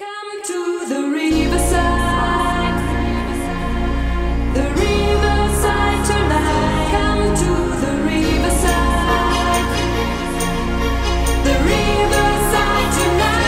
Come to the Riverside, the Riverside tonight. Come to the Riverside, the Riverside tonight.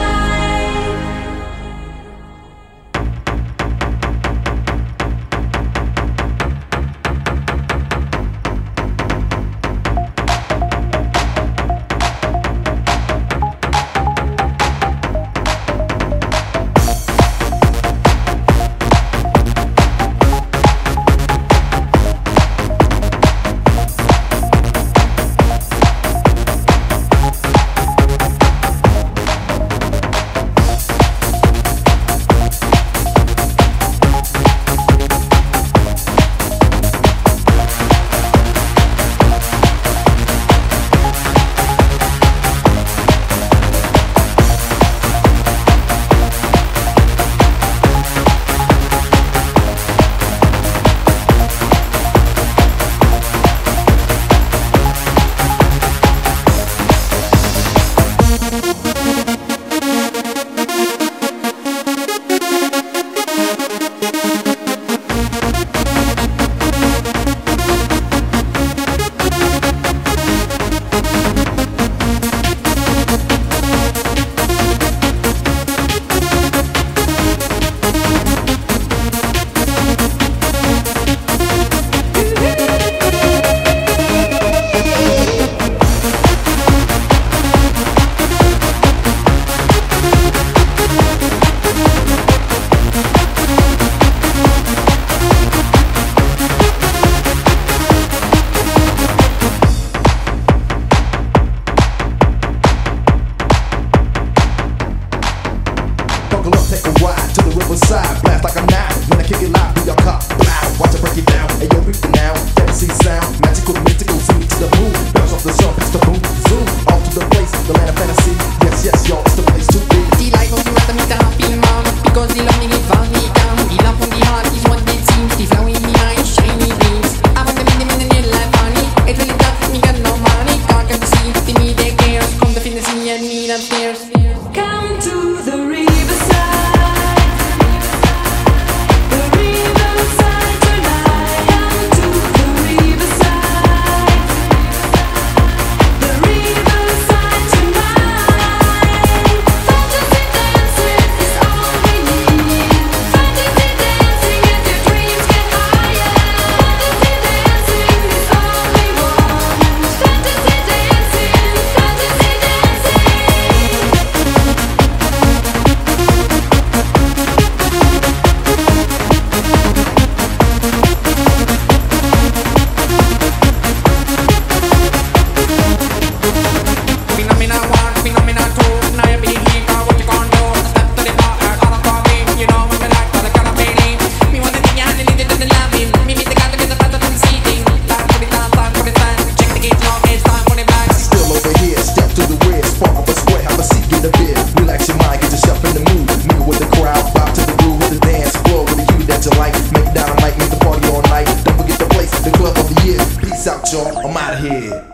Take a ride to the riverside, blast like a knife. When I kick it live, be your cop, loud. Watch it break it down, hey yo, beat it now. Fantasy sound, magical, mystical, see me to the moon. Bounce off the surface, the boom, zoom. All to the place, the land of fantasy. Yes, yes, y'all, it's the place to be. Die Live und die Ratte mit der Happy Mom, because die Love nicht war nie down. Die Love von die Heart is what they seem. Die Flow in die eyes, shiny beams. Aber der Minde in your life, honey. It really does me got no money. God can see, the me they cares. Come to fitness me and me upstairs. Come to the Riverside. Peace out, y'all. I'm out of here.